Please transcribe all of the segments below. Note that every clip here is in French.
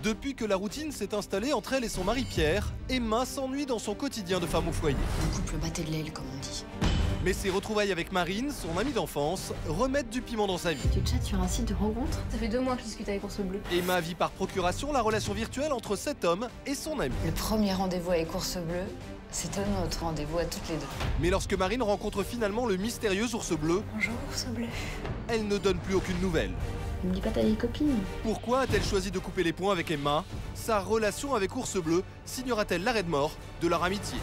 Depuis que la routine s'est installée entre elle et son mari Pierre, Emma s'ennuie dans son quotidien de femme au foyer. Le couple battait de l'aile, comme on dit. Mais ses retrouvailles avec Marine, son amie d'enfance, remettent du piment dans sa vie. Tu chattes sur un site de rencontre? Ça fait 2 mois que je discute avec Ours Bleu. Emma vit par procuration la relation virtuelle entre cet homme et son ami. Le premier rendez-vous avec Ours Bleu, c'était notre rendez-vous à toutes les deux. Mais lorsque Marine rencontre finalement le mystérieux Ours Bleu, Bonjour Ours Bleu. elle ne donne plus aucune nouvelle. Ne me dis pas t'as des copines. Pourquoi a-t-elle choisi de couper les ponts avec Emma? Sa relation avec Ours Bleu signera-t-elle l'arrêt de mort de leur amitié?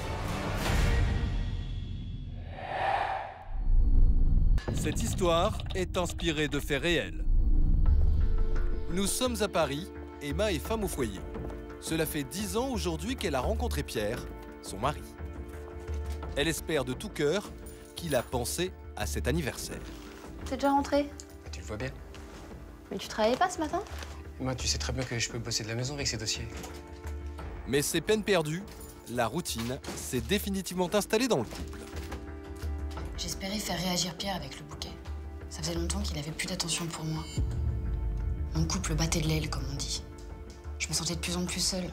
Cette histoire est inspirée de faits réels. Nous sommes à Paris, Emma est femme au foyer. Cela fait 10 ans aujourd'hui qu'elle a rencontré Pierre, son mari. Elle espère de tout cœur qu'il a pensé à cet anniversaire. T'es déjà rentré? Tu le vois bien. Mais tu travaillais pas ce matin? Moi, tu sais très bien que je peux bosser de la maison avec ces dossiers. Mais c'est peine perdue, la routine s'est définitivement installée dans le couple. J'espérais faire réagir Pierre avec le bouquet. Ça faisait longtemps qu'il avait plus d'attention pour moi. Mon couple battait de l'aile, comme on dit. Je me sentais de plus en plus seule.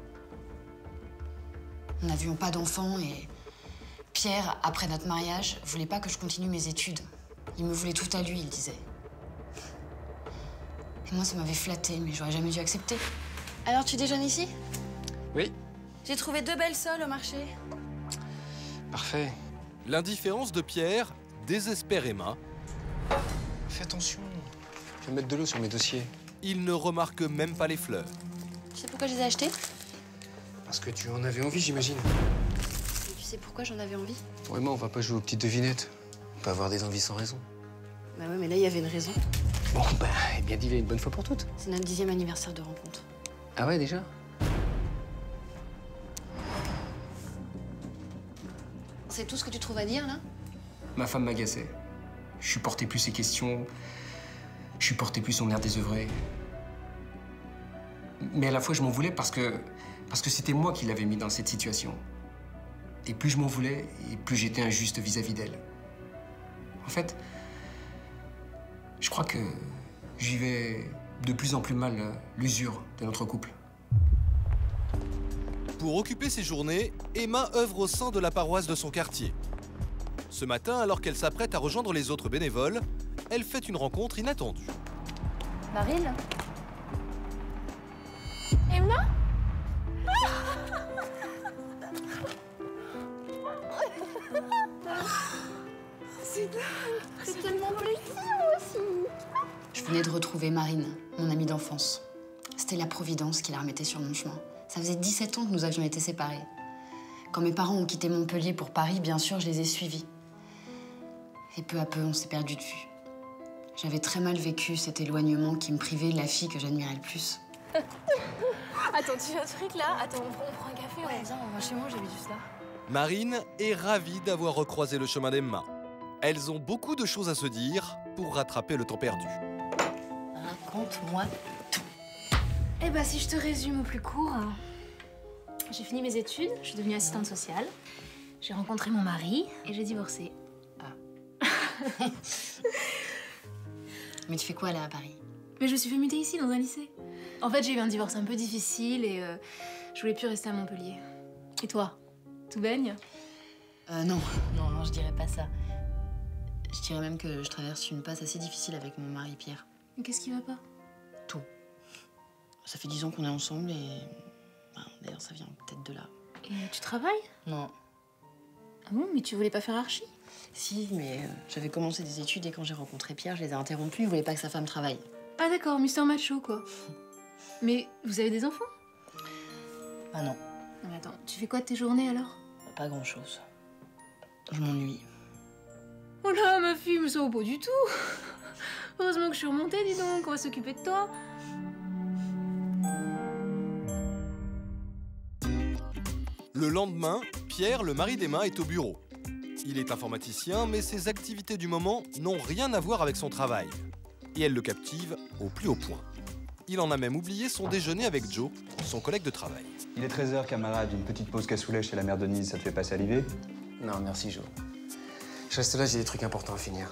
Nous n'avions pas d'enfants et Pierre, après notre mariage, voulait pas que je continue mes études. Il me voulait tout à lui, il disait. Et moi, ça m'avait flattée, mais j'aurais jamais dû accepter. Alors, tu déjeunes ici? Oui. J'ai trouvé 2 belles sols au marché. Parfait. L'indifférence de Pierre désespère Emma. Fais attention. Je vais mettre de l'eau sur mes dossiers. Il ne remarque même pas les fleurs. Tu sais pourquoi je les ai achetées? Parce que tu en avais envie, j'imagine. Et tu sais pourquoi j'en avais envie? Toi et moi, on va pas jouer aux petites devinettes. On peut avoir des envies sans raison. Bah ouais, mais là, il y avait une raison. Bon, bah, eh bien dis-le une bonne fois pour toutes. C'est notre 10e anniversaire de rencontre. Ah ouais, déjà? C'est tout ce que tu trouves à dire, là? Ma femme m'agaçait. Je supportais plus ses questions. Je supportais plus son air désœuvré. Mais à la fois, je m'en voulais parce que c'était moi qui l'avais mis dans cette situation. Et plus je m'en voulais, et plus j'étais injuste vis-à-vis d'elle. En fait, je crois que j'y vais de plus en plus mal l'usure de notre couple. Pour occuper ses journées, Emma œuvre au sein de la paroisse de son quartier. Ce matin, alors qu'elle s'apprête à rejoindre les autres bénévoles, elle fait une rencontre inattendue. Marine? Emma? C'est dingue! C'est tellement petit, moi aussi! Je venais de retrouver Marine, mon amie d'enfance. C'était la Providence qui la remettait sur mon chemin. Ça faisait 17 ans que nous avions été séparés. Quand mes parents ont quitté Montpellier pour Paris, bien sûr, je les ai suivis. Et peu à peu, on s'est perdus de vue. J'avais très mal vécu cet éloignement qui me privait de la fille que j'admirais le plus. Attends, tu fais un truc là? Attends, on prend un café, ouais. Viens, on va chez moi, j'habite juste là. Marine est ravie d'avoir recroisé le chemin d'Emma. Elles ont beaucoup de choses à se dire pour rattraper le temps perdu. Raconte-moi tout. Eh ben, si je te résume au plus court, j'ai fini mes études, je suis devenue assistante sociale, j'ai rencontré mon mari et j'ai divorcé. Mais tu fais quoi là à Paris? Mais je me suis fait muter ici, dans un lycée. En fait, j'ai eu un divorce un peu difficile et je voulais plus rester à Montpellier. Et toi? Tout baigne? Non, je dirais pas ça. Je dirais même que je traverse une passe assez difficile avec mon mari Pierre. Mais qu'est-ce qui va pas? Tout. Ça fait 10 ans qu'on est ensemble et... d'ailleurs, ça vient peut-être de là. Et tu travailles? Non. Ah bon? Mais tu voulais pas faire archi? Si, mais j'avais commencé des études et quand j'ai rencontré Pierre, je les ai interrompues. Il voulait pas que sa femme travaille. Ah d'accord, Mister Macho, quoi. Mais vous avez des enfants? Ah non, Non mais attends, tu fais quoi de tes journées alors? pas grand-chose. Je m'ennuie. Oh là, ma fille, mais ça va pas du tout. Heureusement que je suis remontée, dis donc, on va s'occuper de toi. Le lendemain, Pierre, le mari d'Emma, est au bureau. Il est informaticien, mais ses activités du moment n'ont rien à voir avec son travail. Et elle le captive au plus haut point. Il en a même oublié son déjeuner avec Joe, son collègue de travail. Il est 13 h, camarade. Une petite pause cassoulet chez la mère Denise, ça te fait pas saliver? Non, merci, Jo. Je reste là, j'ai des trucs importants à finir.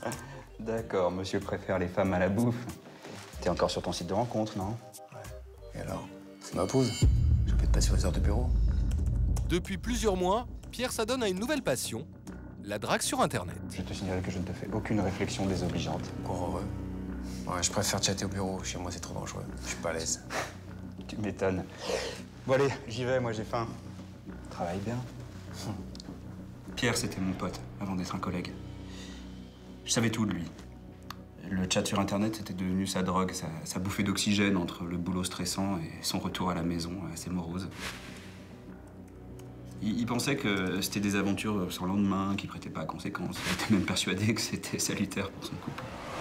D'accord, monsieur préfère les femmes à la bouffe. T'es encore sur ton site de rencontre, non? Ouais. Et alors? C'est ma pause. Je peux te passer aux heures de bureau. Depuis plusieurs mois, Pierre s'adonne à une nouvelle passion, la drague sur Internet. Je te signale que je ne te fais aucune réflexion désobligeante. Encore heureux. Ouais, je préfère chatter au bureau. Chez moi, c'est trop dangereux. Je suis pas à l'aise. Tu m'étonnes. Bon allez, j'y vais, moi j'ai faim. Travaille bien. Pierre, c'était mon pote, avant d'être un collègue. Je savais tout de lui. Le chat sur Internet, c'était devenu sa drogue, sa bouffée d'oxygène entre le boulot stressant et son retour à la maison assez morose. Il pensait que c'était des aventures sans lendemain, qui prêtaient pas à conséquence. Il était même persuadé que c'était salutaire pour son couple.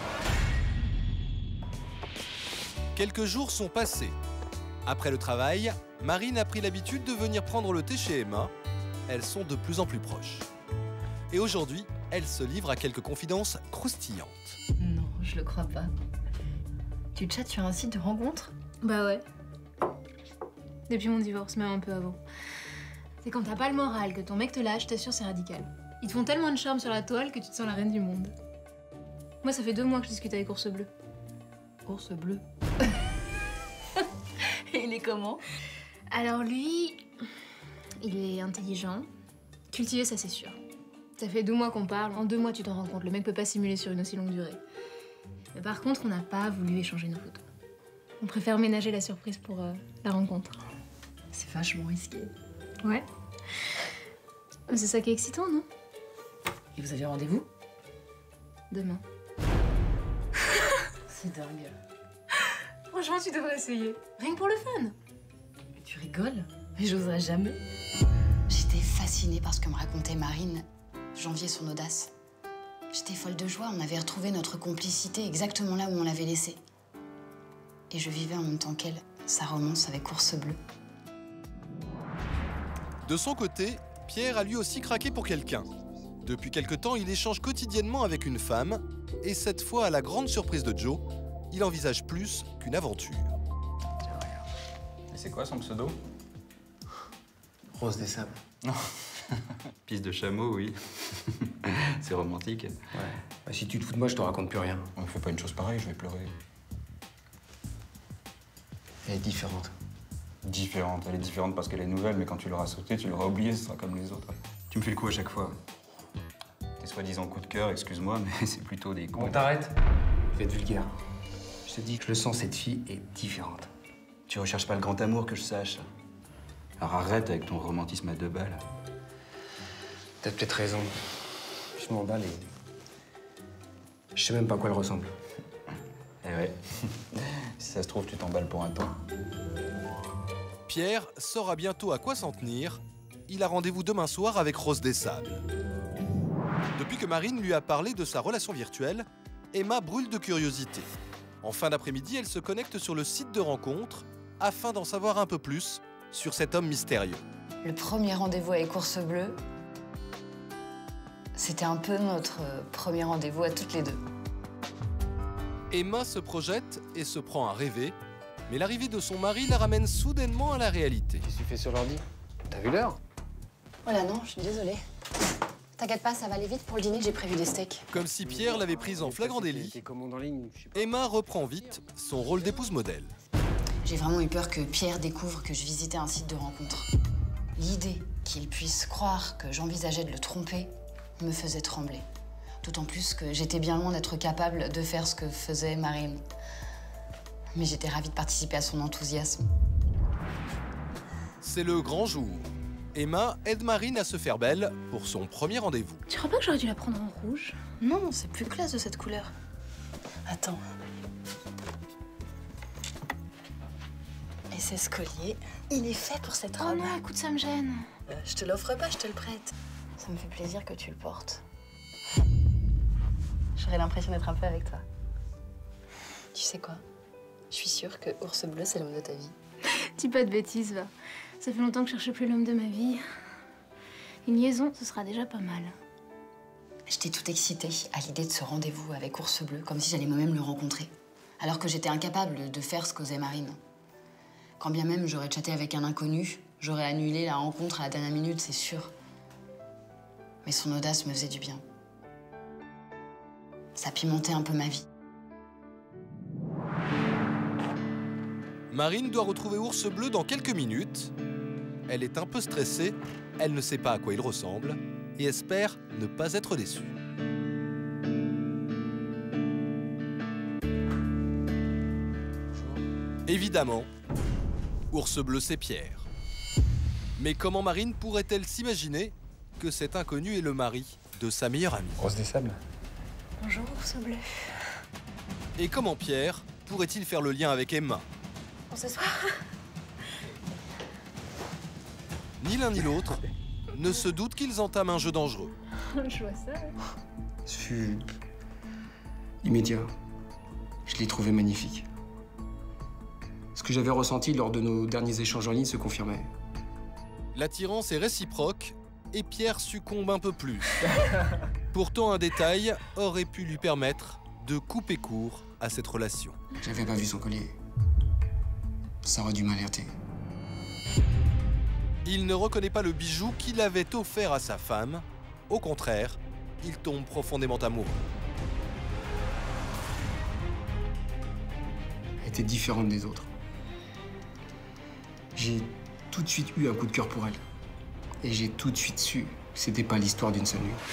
Quelques jours sont passés. Après le travail, Marine a pris l'habitude de venir prendre le thé chez Emma. Elles sont de plus en plus proches. Et aujourd'hui, elle se livre à quelques confidences croustillantes. Non, je le crois pas. Tu chattes sur un site de rencontre? Bah ouais. Depuis mon divorce, même un peu avant. C'est quand t'as pas le moral, que ton mec te lâche, je t'assure, c'est radical. Ils te font tellement de charme sur la toile que tu te sens la reine du monde. Moi, ça fait 2 mois que je discute avec Ours Bleu. Ours bleu. Et il est comment? Alors lui, il est intelligent. Cultivé, ça c'est sûr. Ça fait 2 mois qu'on parle, en 2 mois tu t'en rends compte, le mec peut pas simuler sur une aussi longue durée. Mais par contre, on n'a pas voulu échanger nos photos. On préfère ménager la surprise pour la rencontre. C'est vachement risqué. Ouais. C'est ça qui est excitant, non? Et vous avez rendez-vous? Demain. C'est dingue. Franchement, tu devrais essayer. Rien que pour le fun. Mais tu rigoles? Mais j'oserais jamais. J'étais fascinée par ce que me racontait Marine. J'enviais son audace. J'étais folle de joie, on avait retrouvé notre complicité exactement là où on l'avait laissée. Et je vivais en même temps qu'elle, sa romance avec Ours Bleu. De son côté, Pierre a lui aussi craqué pour quelqu'un. Depuis quelque temps, il échange quotidiennement avec une femme. Et cette fois, à la grande surprise de Joe, il envisage plus qu'une aventure. Et c'est quoi son pseudo? Rose des sables. Piste de chameau, oui. C'est romantique. Ouais. Bah, si tu te fous de moi, je te raconte plus rien. On ne fait pas une chose pareille, je vais pleurer. Elle est différente. Différente, elle est différente parce qu'elle est nouvelle, mais quand tu l'auras sautée, tu l'auras oubliée, ce sera comme les autres. Tu me fais le coup à chaque fois. Tes soi-disant coups de cœur, excuse-moi, mais c'est plutôt des coups. Bon, t'arrêtes. Je vais être vulgaire. Je te dis que je le sens, cette fille est différente. Tu recherches pas le grand amour, que je sache. Alors arrête avec ton romantisme à 2 balles. T'as peut-être raison. Je m'emballe et... je sais même pas à quoi elle ressemble. Eh ouais. Si ça se trouve, tu t'emballes pour un temps. Pierre saura bientôt à quoi s'en tenir. Il a rendez-vous demain soir avec Rose des Sables. Depuis que Marine lui a parlé de sa relation virtuelle, Emma brûle de curiosité. En fin d'après-midi, elle se connecte sur le site de rencontre afin d'en savoir un peu plus sur cet homme mystérieux. Le premier rendez-vous avec Ours Bleu, c'était un peu notre premier rendez-vous à toutes les deux. Emma se projette et se prend à rêver, mais l'arrivée de son mari la ramène soudainement à la réalité. Qu'est-ce que tu fais sur l'ordi? T'as vu l'heure? Voilà, non, je suis désolée. T'inquiète pas, ça va aller vite pour le dîner, j'ai prévu des steaks. Comme si Pierre l'avait prise en flagrant délit, Tes commandes en ligne, je sais pas. Emma reprend vite son rôle d'épouse modèle. J'ai vraiment eu peur que Pierre découvre que je visitais un site de rencontre. L'idée qu'il puisse croire que j'envisageais de le tromper me faisait trembler. D'autant plus que j'étais bien loin d'être capable de faire ce que faisait Marine. Mais j'étais ravie de participer à son enthousiasme. C'est le grand jour. Emma aide Marine à se faire belle pour son premier rendez-vous. Tu crois pas que j'aurais dû la prendre en rouge? Non, c'est plus classe de cette couleur. Attends. Et c'est ce collier. Il est fait pour cette Oh robe. non, écoute, ça me gêne. Je te l'offre pas, je te le prête. Ça me fait plaisir que tu le portes. J'aurais l'impression d'être un peu avec toi. Tu sais quoi? Je suis sûre que Ours Bleu, c'est l'homme de ta vie. Dis pas de bêtises, va. Ça fait longtemps que je cherche plus l'homme de ma vie. Une liaison, ce sera déjà pas mal. J'étais toute excitée à l'idée de ce rendez-vous avec Ours Bleu, comme si j'allais moi-même le rencontrer. Alors que j'étais incapable de faire ce qu'osait Marine. Quand bien même j'aurais chatté avec un inconnu, j'aurais annulé la rencontre à la dernière minute, c'est sûr. Mais son audace me faisait du bien. Ça pimentait un peu ma vie. Marine doit retrouver Ours Bleu dans quelques minutes. Elle est un peu stressée, elle ne sait pas à quoi il ressemble et espère ne pas être déçue. Évidemment, Ours Bleu, c'est Pierre. Mais comment Marine pourrait-elle s'imaginer que cet inconnu est le mari de sa meilleure amie? Rose des Sables. Bonjour, Ours Bleu. Et comment Pierre pourrait-il faire le lien avec Emma? Pour ce soir? Ni l'un ni l'autre ne se doute qu'ils entament un jeu dangereux. Je vois ça. Ce fut immédiat. Je l'ai trouvé magnifique. Ce que j'avais ressenti lors de nos derniers échanges en ligne se confirmait. L'attirance est réciproque et Pierre succombe un peu plus. Pourtant, un détail aurait pu lui permettre de couper court à cette relation. J'avais pas vu son collier. Ça aurait dû m'alerter. Il ne reconnaît pas le bijou qu'il avait offert à sa femme. Au contraire, il tombe profondément amoureux. Elle était différente des autres. J'ai tout de suite eu un coup de cœur pour elle. Et j'ai tout de suite su que c'était pas l'histoire d'une seule nuit.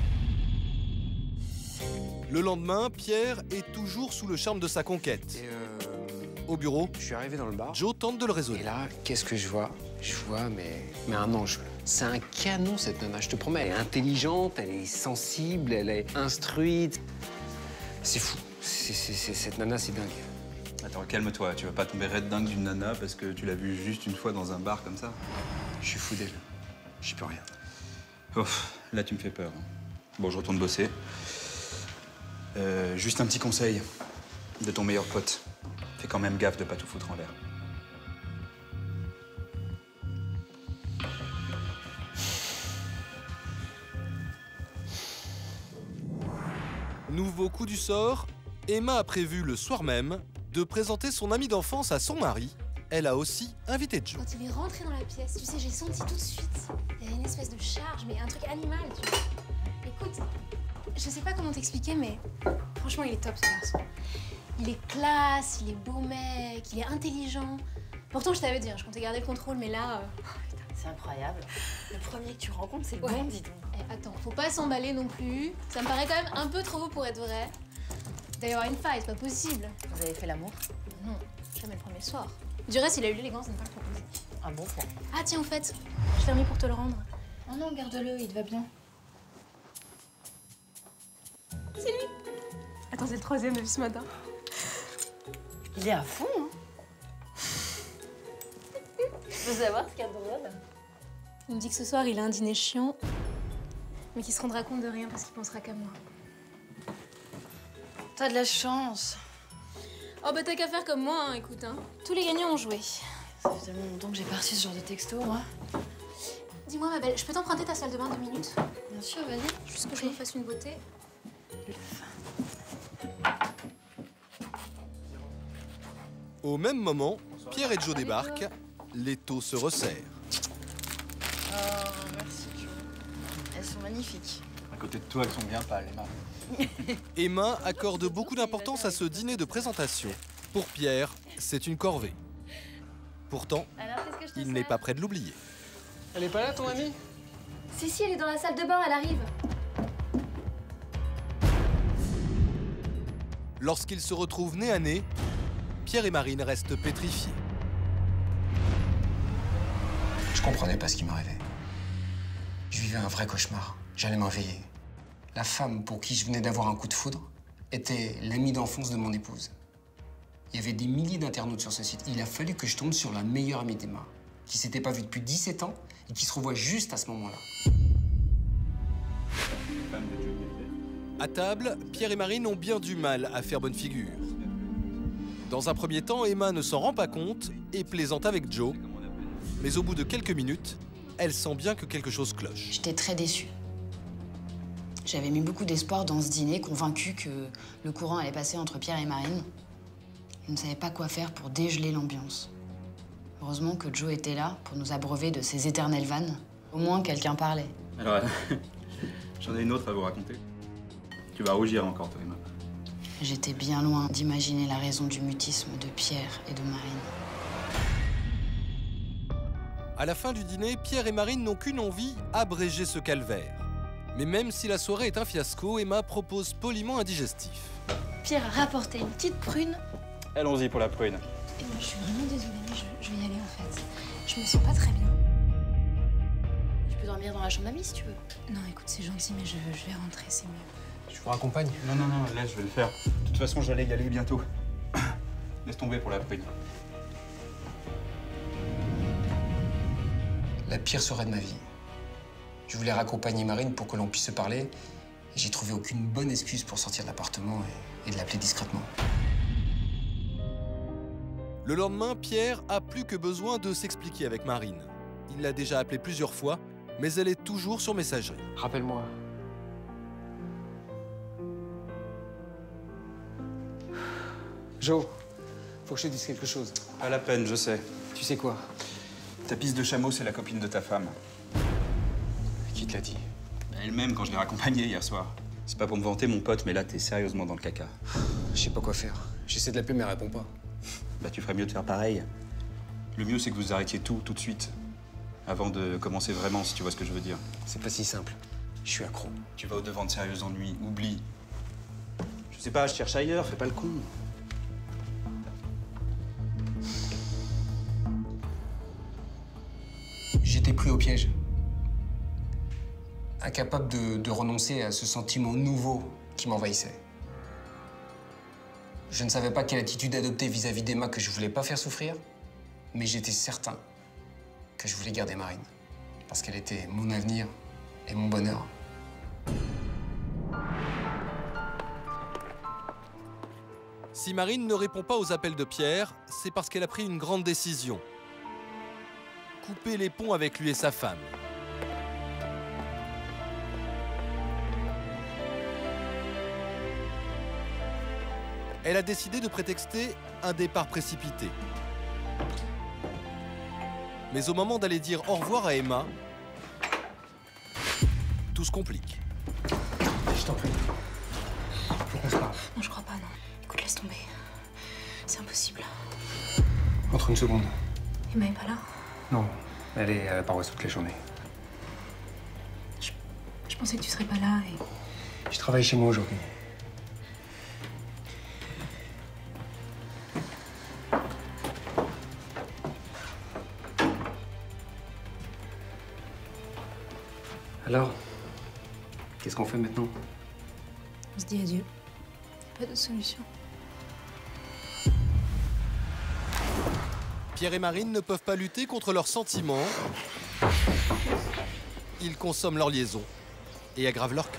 Le lendemain, Pierre est toujours sous le charme de sa conquête. Au bureau, Je suis arrivé dans le bar. Joe tente de le Et raisonner. là, qu'est-ce que je vois? Je vois, mais un ange. C'est un canon, cette nana, je te promets. Elle est intelligente, elle est sensible, elle est instruite. C'est fou. Cette nana, c'est dingue. Attends, calme-toi. Tu vas pas tomber raide dingue d'une nana parce que tu l'as vue juste une fois dans un bar comme ça. Je suis fou d'elle. J'y peux rien. Ouf, là, tu me fais peur. Bon, je retourne bosser. Juste un petit conseil de ton meilleur pote. Fais quand même gaffe de pas tout foutre en l'air. Nouveau coup du sort, Emma a prévu le soir même de présenter son amie d'enfance à son mari. Elle a aussi invité Joe. Quand il est rentré dans la pièce, tu sais, j'ai senti tout de suite. Il y avait une espèce de charge, mais un truc animal, tu vois. Écoute, je sais pas comment t'expliquer, mais franchement, il est top, ce garçon. Il est classe, il est beau mec, il est intelligent. Pourtant, je t'avais dit, hein, je comptais garder le contrôle, mais là... C'est incroyable. Le premier que tu rencontres, c'est le Ouais. bon, dis donc. Eh, attends, faut pas s'emballer non plus. Ça me paraît quand même un peu trop beau pour être vrai. Il doit y avoir une faille, c'est pas possible. Vous avez fait l'amour? Non, jamais le premier soir. Du reste, il a eu l'élégance de ne pas le proposer. Un bon point. Ah tiens, au fait, je l'ai remis pour te le rendre. Oh non, garde-le, il te va bien. Attends, c'est le troisième depuis ce matin. Il est à fond, hein. Je veux savoir ce qu'il y a de drôle. Il me dit que ce soir, il a un dîner chiant, mais qu'il se rendra compte de rien parce qu'il pensera qu'à moi. T'as de la chance. Oh bah t'as qu'à faire comme moi, hein, écoute. Hein. Tous les gagnants ont joué. Ça fait tellement longtemps que j'ai pas reçu ce genre de texto, moi. Dis-moi, ma belle, je peux t'emprunter ta salle de bain 2 minutes? Bien sûr, vas-y. Juste que je me fasse une beauté. Au même moment, Pierre et Joe débarquent. Les taux se resserrent. Oh, merci, Joe. Elles sont magnifiques. À côté de toi, elles sont bien pâles, Emma. Emma accorde beaucoup d'importance à ce dîner de présentation. Pour Pierre, c'est une corvée. Pourtant, Alors, qu'est-ce que je te il n'est pas prêt de l'oublier. Elle est pas là, ton amie? Si, elle est dans la salle de bain, elle arrive. Lorsqu'ils se retrouvent nez à nez, Pierre et Marine restent pétrifiés. Je comprenais pas ce qui m'arrivait. Je vivais un vrai cauchemar. J'allais m'en réveiller. La femme pour qui je venais d'avoir un coup de foudre était l'amie d'enfance de mon épouse. Il y avait des milliers d'internautes sur ce site. Il a fallu que je tombe sur la meilleure amie d'Emma, qui s'était pas vue depuis 17 ans et qui se revoit juste à ce moment-là. À table, Pierre et Marine ont bien du mal à faire bonne figure. Dans un premier temps, Emma ne s'en rend pas compte et plaisante avec Joe. Mais au bout de quelques minutes, elle sent bien que quelque chose cloche. J'étais très déçue. J'avais mis beaucoup d'espoir dans ce dîner, convaincue que le courant allait passer entre Pierre et Marine. Je ne savais pas quoi faire pour dégeler l'ambiance. Heureusement que Joe était là pour nous abreuver de ses éternelles vannes. Au moins, quelqu'un parlait. Alors, j'en ai une autre à vous raconter. Tu vas rougir encore, toi, Emma. J'étais bien loin d'imaginer la raison du mutisme de Pierre et de Marine. À la fin du dîner, Pierre et Marine n'ont qu'une envie, abréger ce calvaire. Mais même si la soirée est un fiasco, Emma propose poliment un digestif. Pierre a rapporté une petite prune. Allons-y pour la prune. Et moi, je suis vraiment désolée, mais je vais y aller en fait. Je me sens pas très bien. Je peux dormir dans la chambre d'amis si tu veux. Non, écoute, c'est gentil, mais je vais rentrer, c'est mieux. Je vous raccompagne. Non, laisse, je vais le faire. De toute façon, j'allais y aller bientôt. Laisse tomber pour la prune. La pire soirée de ma vie. Je voulais raccompagner Marine pour que l'on puisse se parler. Et j'ai trouvé aucune bonne excuse pour sortir de l'appartement et de l'appeler discrètement. Le lendemain, Pierre a plus que besoin de s'expliquer avec Marine. Il l'a déjà appelée plusieurs fois, mais elle est toujours sur messagerie. Rappelle-moi. Jo, faut que je te dise quelque chose. Pas la peine, je sais. Tu sais quoi? Ta pisse de chameau, c'est la copine de ta femme. Qui te l'a dit? Elle-même, quand je l'ai raccompagnée hier soir. C'est pas pour me vanter, mon pote, mais là, t'es sérieusement dans le caca. Je sais pas quoi faire. J'essaie de l'appeler, mais elle répond pas. Bah, tu ferais mieux de faire pareil. Le mieux, c'est que vous arrêtiez tout de suite. Avant de commencer vraiment, si tu vois ce que je veux dire. C'est pas si simple. Je suis accro. Tu vas au-devant de sérieux ennuis, oublie. Je sais pas, je cherche ailleurs, fais pas le con. J'étais pris au piège. Incapable de renoncer à ce sentiment nouveau qui m'envahissait. Je ne savais pas quelle attitude adopter vis-à-vis d'Emma que je voulais pas faire souffrir, mais j'étais certain que je voulais garder Marine. Parce qu'elle était mon avenir et mon bonheur. Si Marine ne répond pas aux appels de Pierre, c'est parce qu'elle a pris une grande décision. Couper les ponts avec lui et sa femme. Elle a décidé de prétexter un départ précipité. Mais au moment d'aller dire au revoir à Emma, tout se complique. Je t'en prie. Faut qu'on se parle. Non, je crois pas, non. Écoute, laisse tomber. C'est impossible. Entre une seconde. Emma est pas là? Non, elle est à la paroisse toute la journée. Je pensais que tu serais pas là et... Je travaille chez moi aujourd'hui. Alors, qu'est-ce qu'on fait maintenant? On se dit adieu. Pas de solution. Pierre et Marine ne peuvent pas lutter contre leurs sentiments. Ils consomment leur liaison et aggravent leur cas.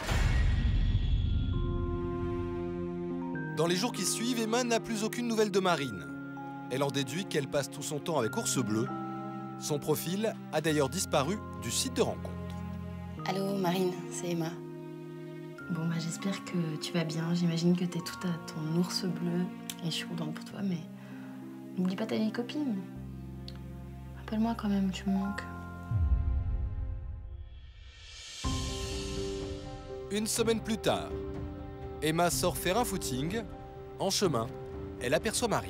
Dans les jours qui suivent, Emma n'a plus aucune nouvelle de Marine. Elle en déduit qu'elle passe tout son temps avec Ours Bleu. Son profil a d'ailleurs disparu du site de rencontre. Allô, Marine, c'est Emma. Bon, bah j'espère que tu vas bien. J'imagine que t'es tout à ton ours bleu et je suis contente pour toi, mais n'oublie pas ta vieille copine. Rappelle-moi quand même, tu me manques. Une semaine plus tard, Emma sort faire un footing. En chemin, elle aperçoit Marine.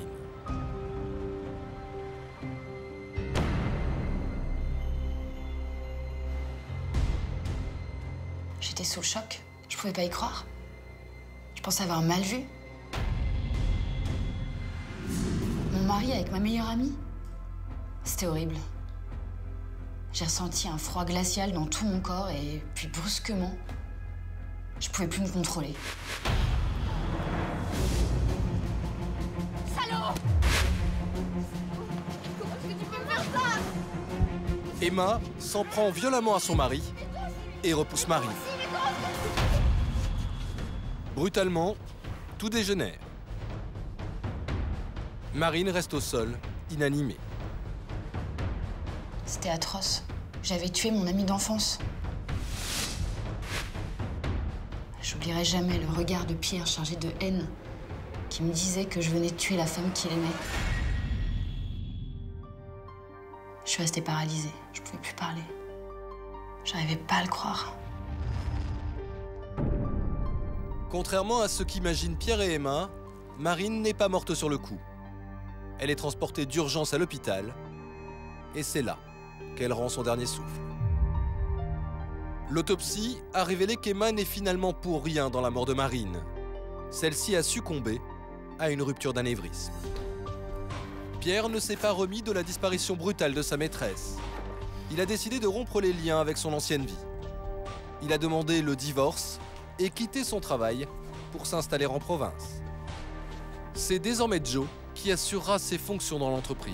J'étais sous le choc. Je pouvais pas y croire. Je pensais avoir mal vu. Mon mari avec ma meilleure amie. C'était horrible. J'ai ressenti un froid glacial dans tout mon corps et puis brusquement, je pouvais plus me contrôler. Salaud! Comment est-ce que tu peux me faire ça? Emma s'en prend violemment à son mari et repousse Marine. Brutalement, tout dégénère. Marine reste au sol, inanimée. C'était atroce. J'avais tué mon ami d'enfance. J'oublierai jamais le regard de Pierre chargé de haine qui me disait que je venais de tuer la femme qu'il aimait. Je suis restée paralysée. Je pouvais plus parler. J'arrivais pas à le croire. Contrairement à ce qu'imaginent Pierre et Emma, Marine n'est pas morte sur le coup. Elle est transportée d'urgence à l'hôpital et c'est là qu'elle rend son dernier souffle. L'autopsie a révélé qu'Emma n'est finalement pour rien dans la mort de Marine. Celle-ci a succombé à une rupture d'anévrisme. Pierre ne s'est pas remis de la disparition brutale de sa maîtresse. Il a décidé de rompre les liens avec son ancienne vie. Il a demandé le divorce et quitté son travail pour s'installer en province. C'est désormais Joe qui assurera ses fonctions dans l'entreprise.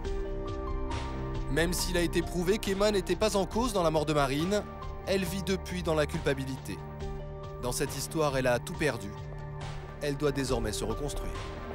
Même s'il a été prouvé qu'Emma n'était pas en cause dans la mort de Marine, elle vit depuis dans la culpabilité. Dans cette histoire, elle a tout perdu. Elle doit désormais se reconstruire.